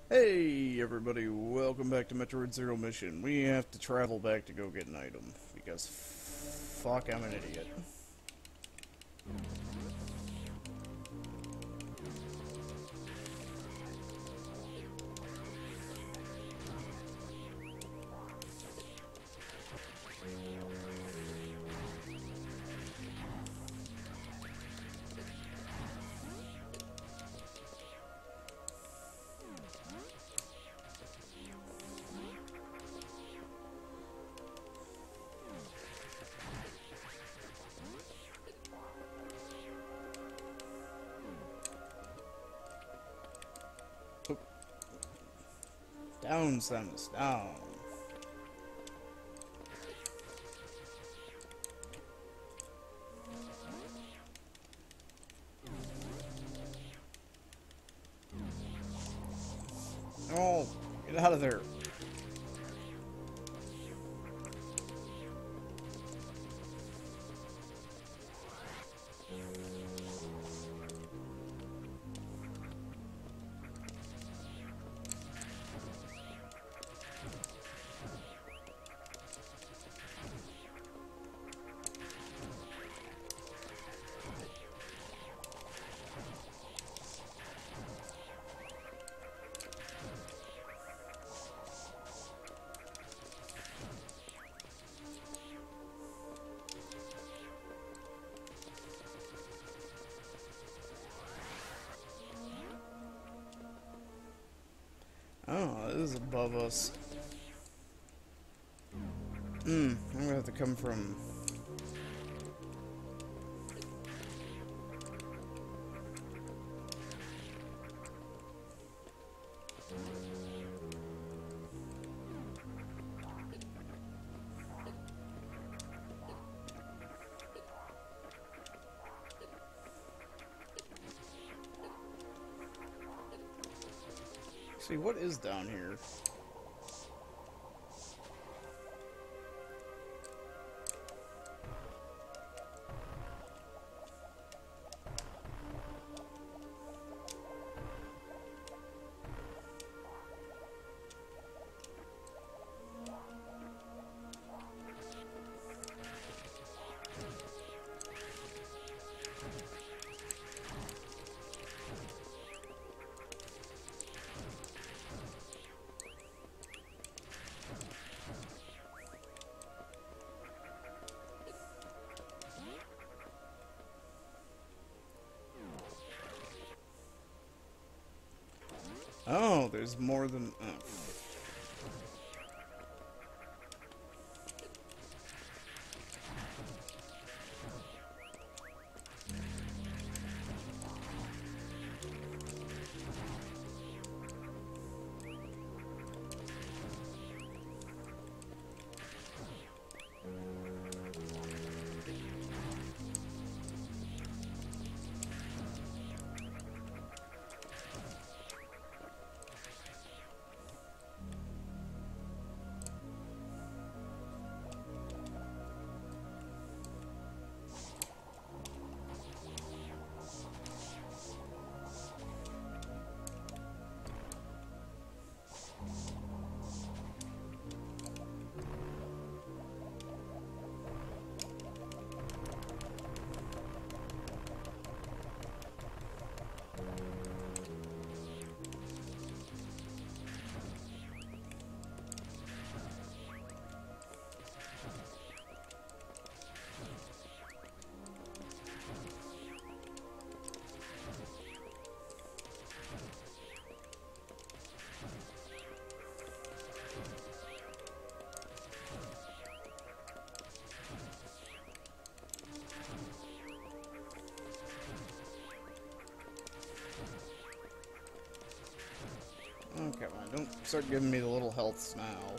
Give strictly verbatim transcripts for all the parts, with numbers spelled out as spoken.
Hey everybody, welcome back to Metroid Zero Mission. We have to travel back to go get an item, because fuck, I'm an idiot. Down, Samus, down. Oh, get out of there. Oh, this is above us. Hmm, I'm gonna have to come from... See, what is down here? Oh, there's more than... Oh. Oh, come on, don't start giving me the little healths now.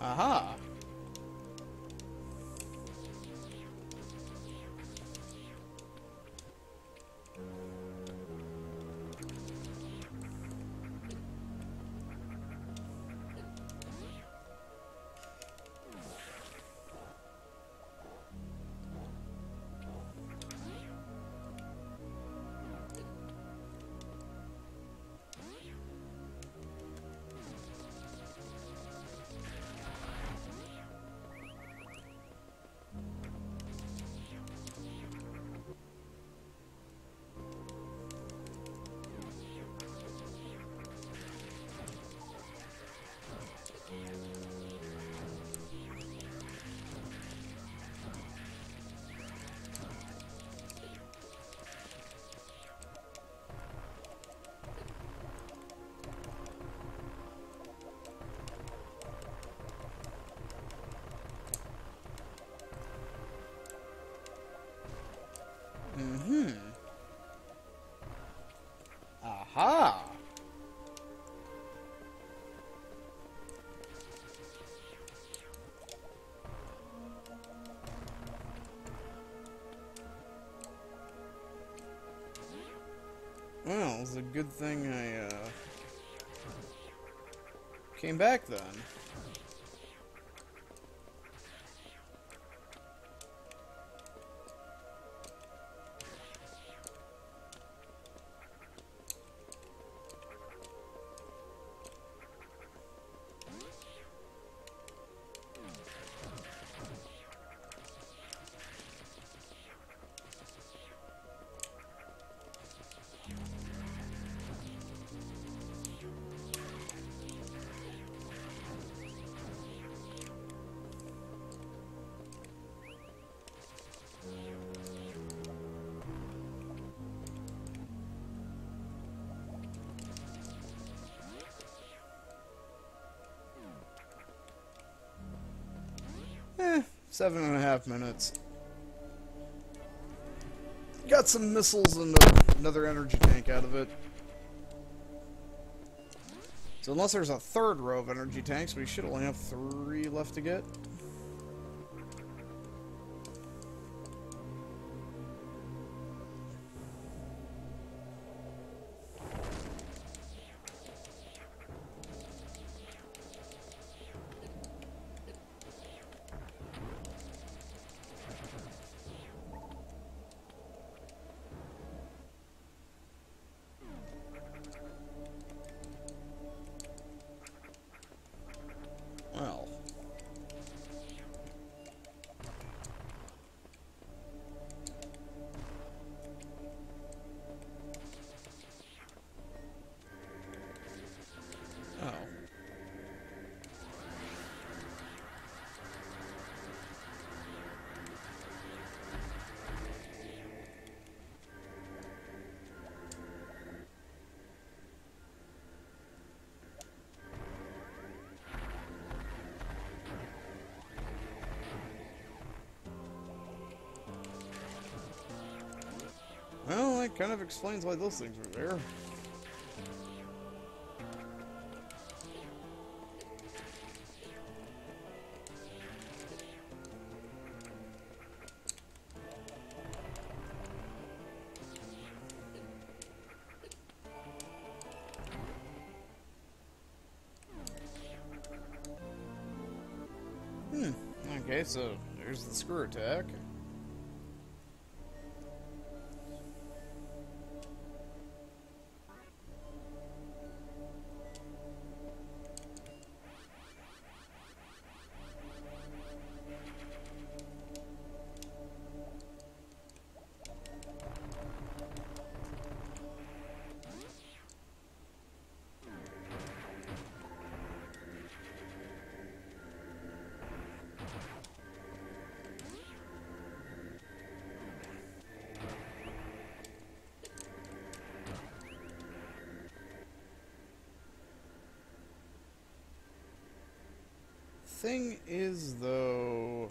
Aha! Mm-hmm. Aha! Well, it's a good thing I, uh, came back then. Eh, seven and a half minutes. Got some missiles and uh, another energy tank out of it. So unless there's a third row of energy tanks, we should only have three left to get. Well. Oh. Well, that kind of explains why those things were there. Hmm. Okay, so there's the screw attack. Thing is, though...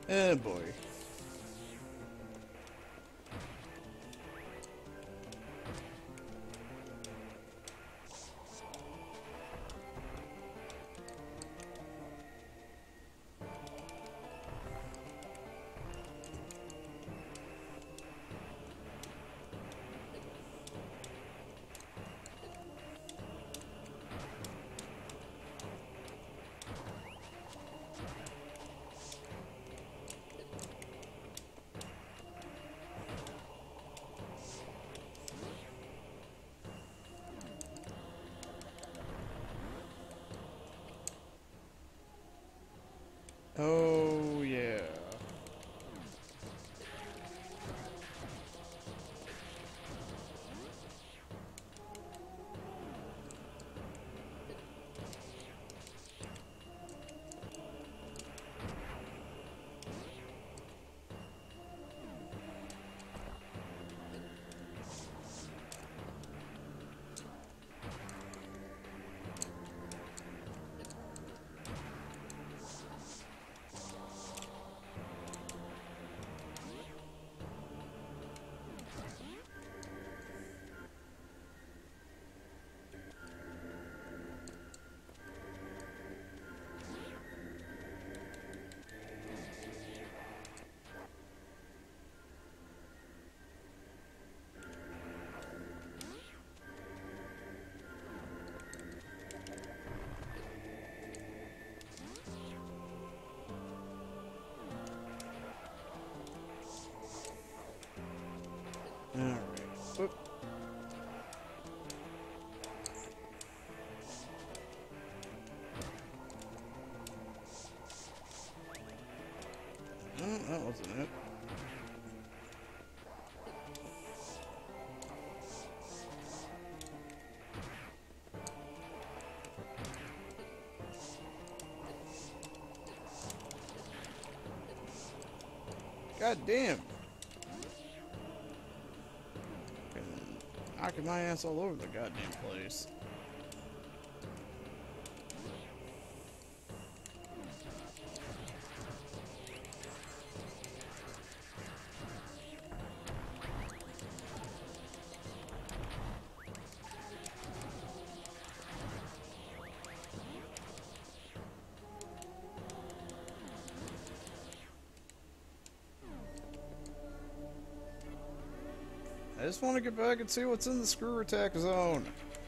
Eh, boy. Oh, yeah. Alright. Whoop. No, that wasn't it. God damn. Fucking knocking my ass all over the goddamn place. I just want to get back and see what's in the screw attack zone.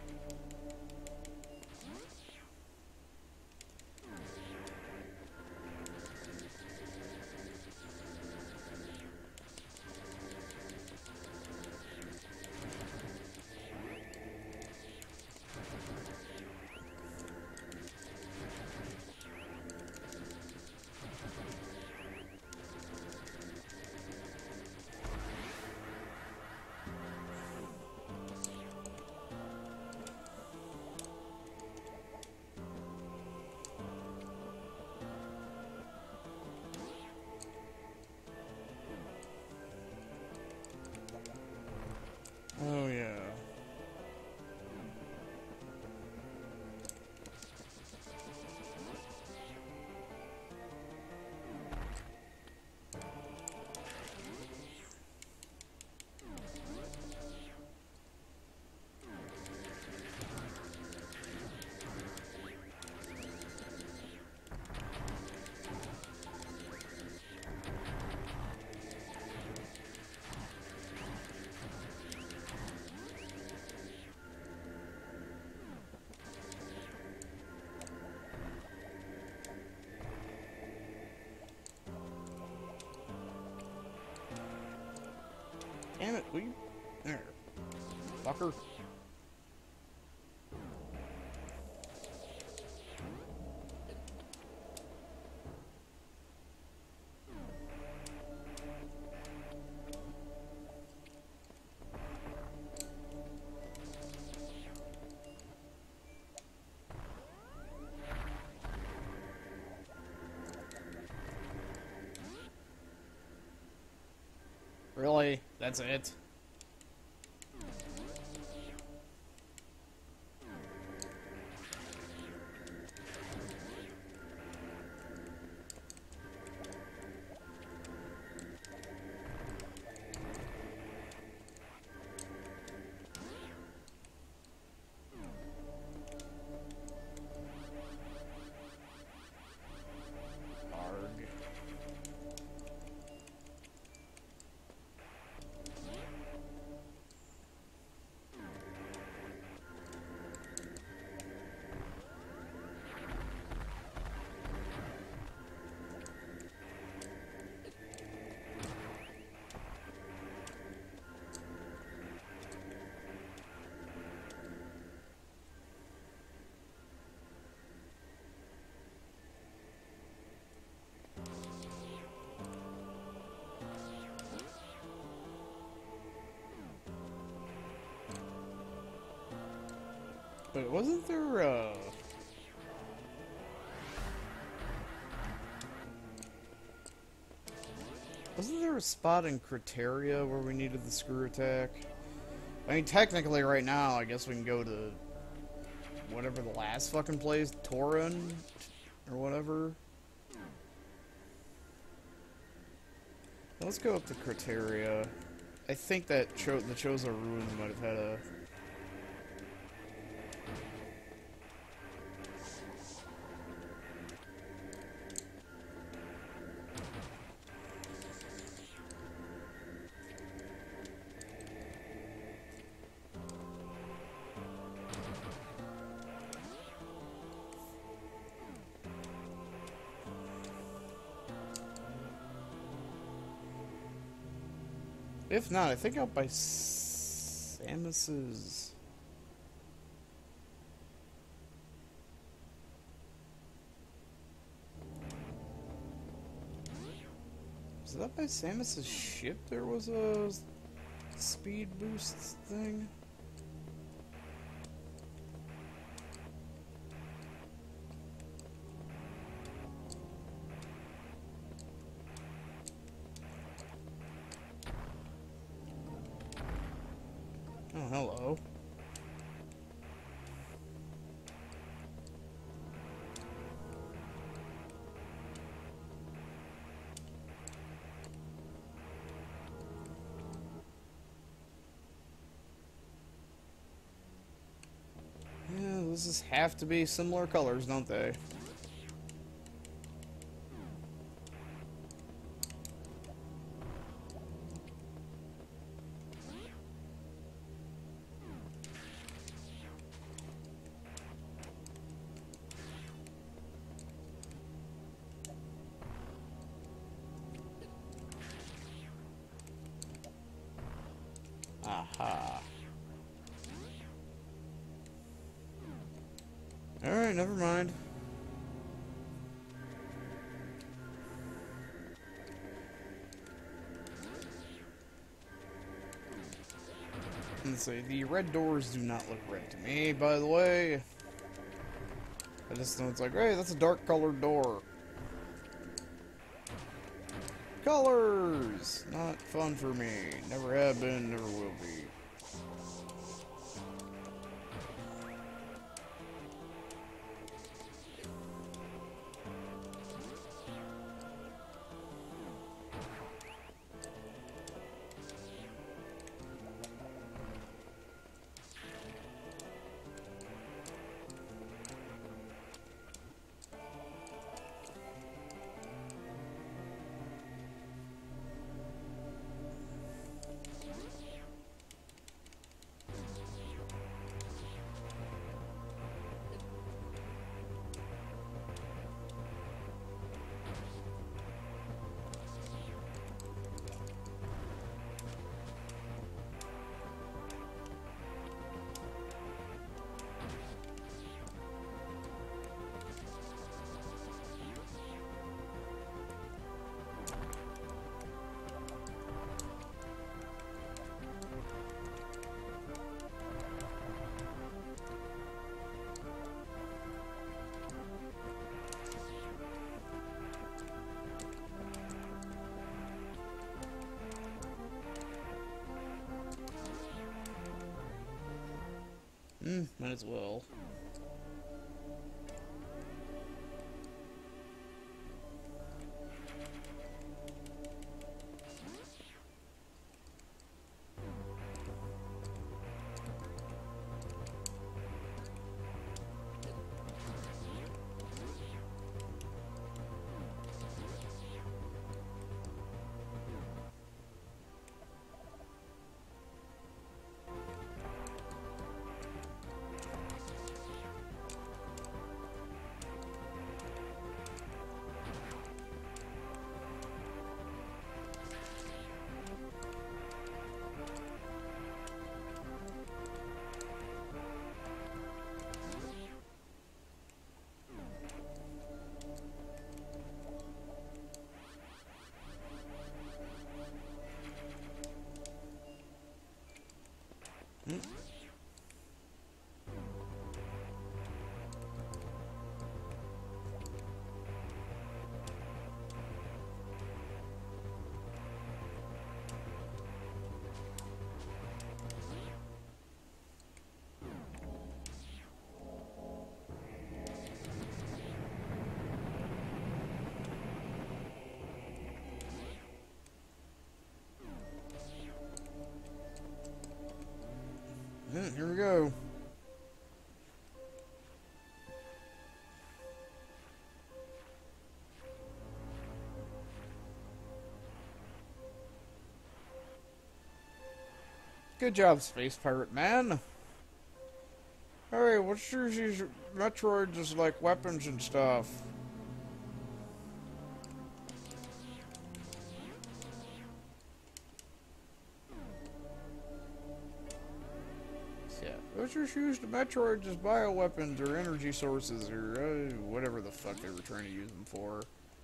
Oh yeah. Damn it, will you? There. Fucker. Really? That's it? Wait, wasn't there, uh... wasn't there a spot in Criteria where we needed the screw attack? I mean, technically right now, I guess we can go to whatever the last fucking place, Torin, or whatever. Let's go up to Criteria. I think that Cho the Chozo Ruins might have had a... If not, I think out by Samus's... Was that by Samus's ship there was a speed boost thing? Oh, hello. Yeah, this is have to be similar colors, don't they? Aha. Alright, never mind. Let's see, the red doors do not look red to me, by the way. I just know it's like, hey, that's a dark colored door. Colors! Not fun for me. Never have been, never will be. Hmm, might as well. Here we go. Good job, Space Pirate Man. Hey, what's your these Metroids is like weapons and stuff? Yeah, what's your used to Metroids as bioweapons or energy sources or uh, whatever the fuck they were trying to use them for.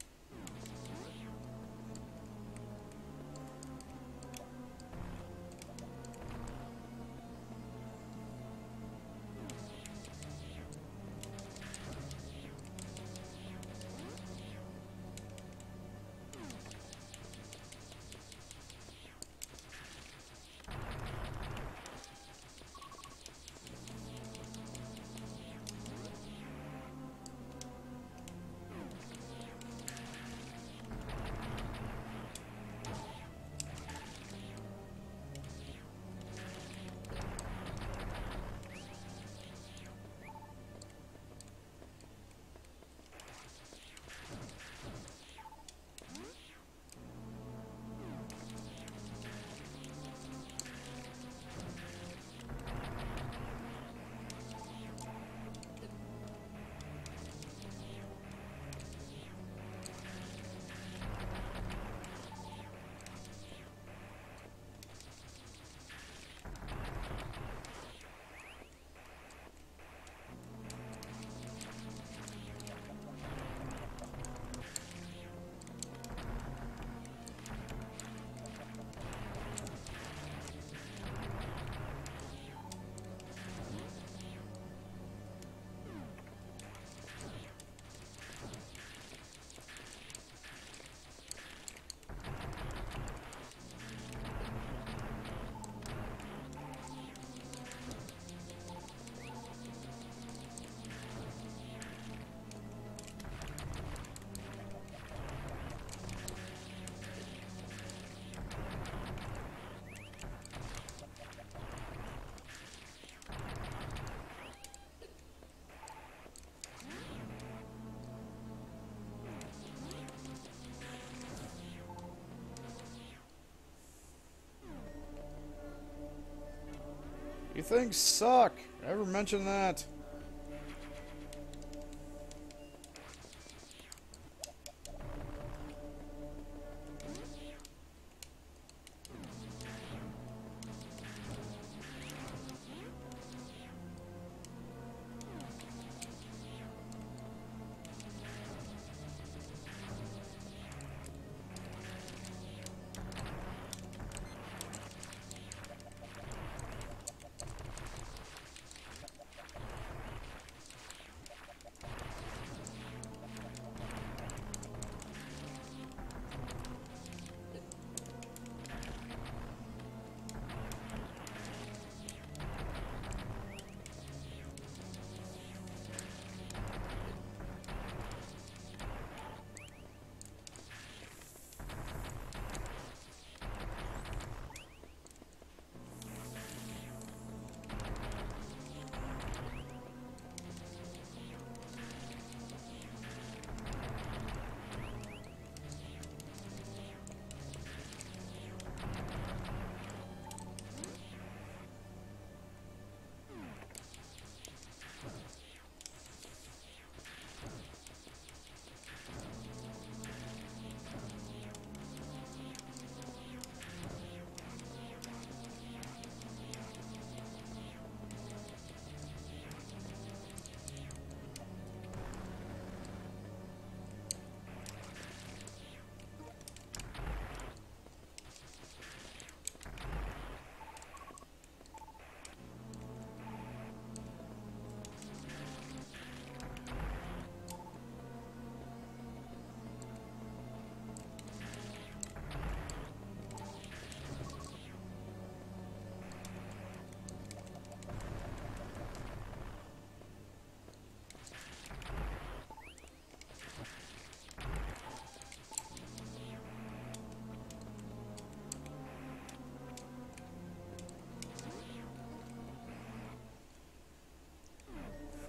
You things suck. Ever mention that?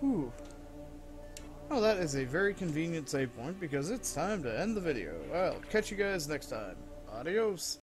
Whew. Oh, that is a very convenient save point because it's time to end the video. I'll catch you guys next time. Adios.